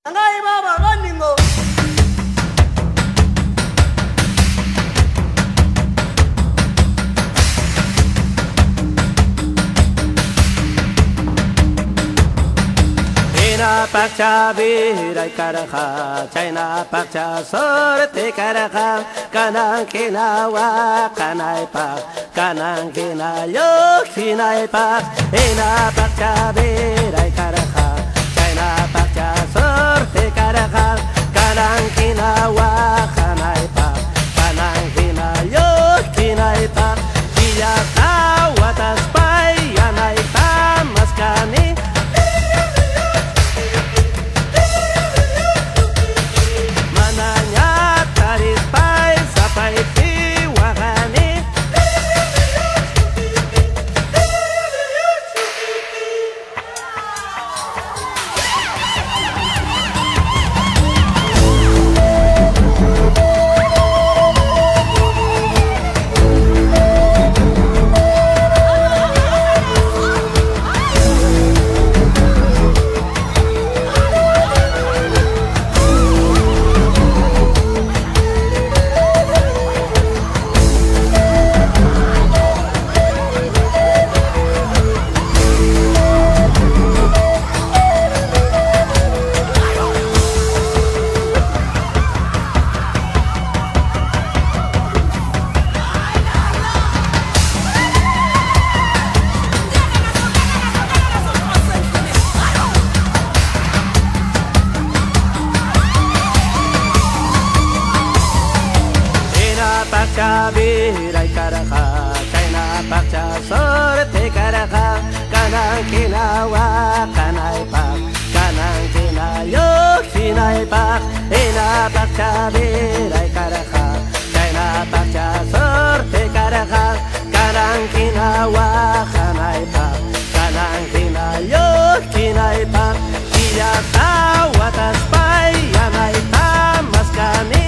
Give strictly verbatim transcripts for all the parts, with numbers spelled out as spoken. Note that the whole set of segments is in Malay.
Angai baba running go. China pakcha birai karakha, China pakcha sorte karakha, kanang kina wa kanai pak, kanang kina yo kinai pak, China pakcha birai karakha, China pakcha sorte karakha, kanang kina wa kanai pak, kanang kina yo kinai pak, dia tahu atas payanai tamaskani. Pakcha birai karakha, China pakcha sorte karakha, kanang kina wa kanai pak, kanang kina yo kinai pak, China pakcha birai karakha, China pakcha sorte karakha, kanang kina wa kanai pak, kanang kina yo kinai pak, dia tahu atas payanai tamaskani.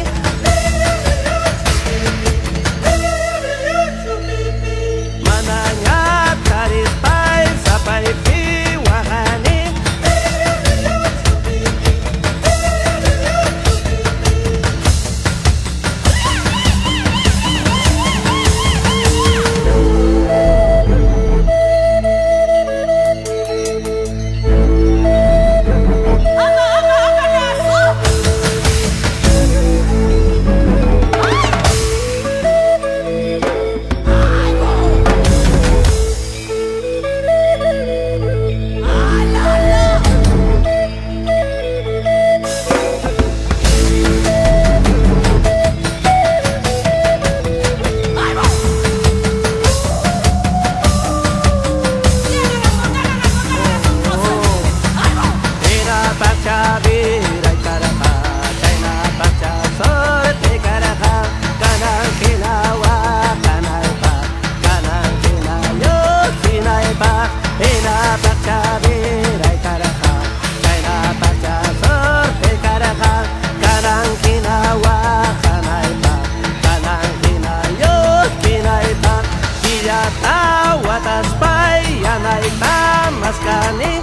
Tahu atas payanai tamaskani.